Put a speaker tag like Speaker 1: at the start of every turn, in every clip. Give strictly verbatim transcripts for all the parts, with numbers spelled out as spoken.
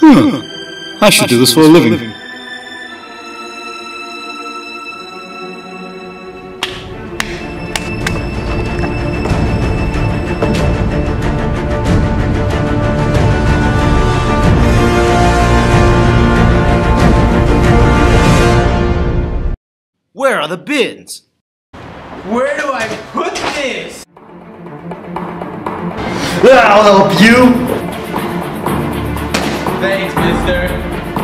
Speaker 1: Huh. I should do this for a living.
Speaker 2: Where are the bins?
Speaker 3: Where do I put this?
Speaker 1: I'll help you!
Speaker 3: Thanks, mister.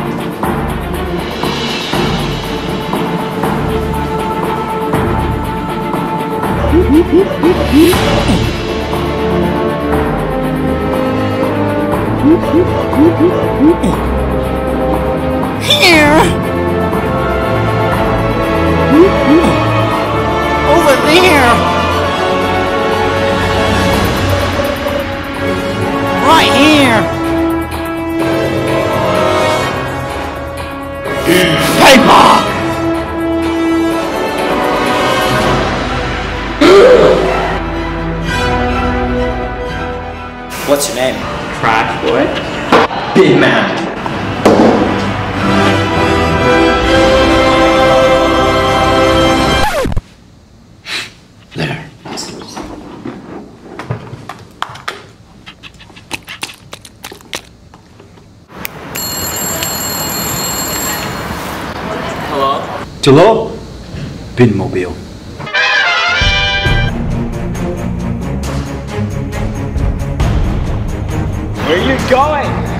Speaker 2: Here! Over there! Right here! Paper!
Speaker 4: What's your name?
Speaker 3: Trashboy?
Speaker 4: Binman.
Speaker 1: There.
Speaker 3: Hello?
Speaker 1: Hello? Binmobile.
Speaker 3: Where you going?